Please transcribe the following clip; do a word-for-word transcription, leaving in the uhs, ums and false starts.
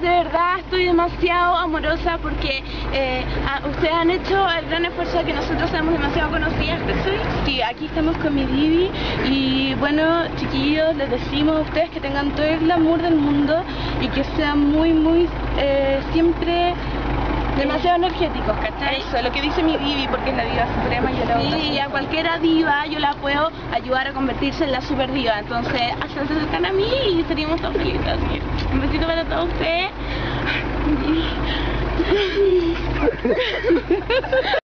de verdad estoy demasiado amorosa porque eh, a, ustedes han hecho el gran esfuerzo de que nosotros seamos demasiado conocidas. ¿Sí? Sí, aquí estamos con mi Divi y bueno, chiquillos, les decimos a ustedes que tengan todo el glamour del mundo y que sean muy, muy, eh, siempre demasiado energéticos, ¿cachai? Eso, lo que dice mi Divi, porque es la diva suprema y yo la amo. Sí, y a cualquiera diva yo la puedo ayudar a convertirse en la super diva, entonces háganse cercana a mí y seríamos todos felices. Así que un besito para todos ustedes.